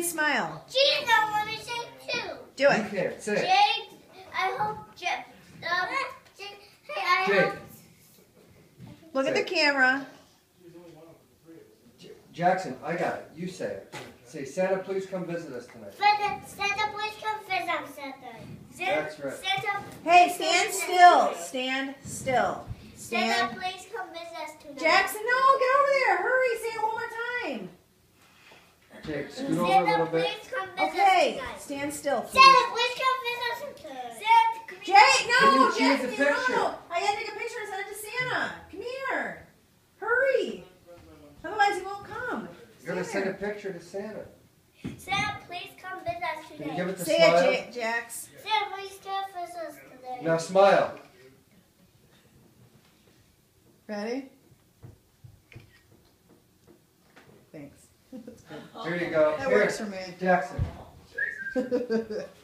and smile. Geez, I want to say too. Do it. Okay, say it. Jake, I hope Jake. Hey, I Jake. hope. Look at the camera. Jackson, I got it. You say it. Say, Santa, please come visit us tonight. Santa, please come visit us tonight. That's right. Santa. Hey, stand still. Stand still. Santa, Stand. please come visit us tonight. Jackson, no, get over there. Hurry. Say it one more time. Jake, scoot over a Santa, little bit. please come visit Okay, us tonight. stand still, please. Santa, please come visit us tonight. Santa, come here. Jake, no, Can you choose Jackson, a picture? no. I gotta take a picture and send it to Santa. Come here. Hurry. Otherwise he won't come. You're going to send a picture to Santa. Santa, please come visit us Can you today. give it the Say smile? it, Jax. Santa, please come visit us today. Now smile. Ready? Thanks. That's good. Here you go. That Here. works for me. Jackson.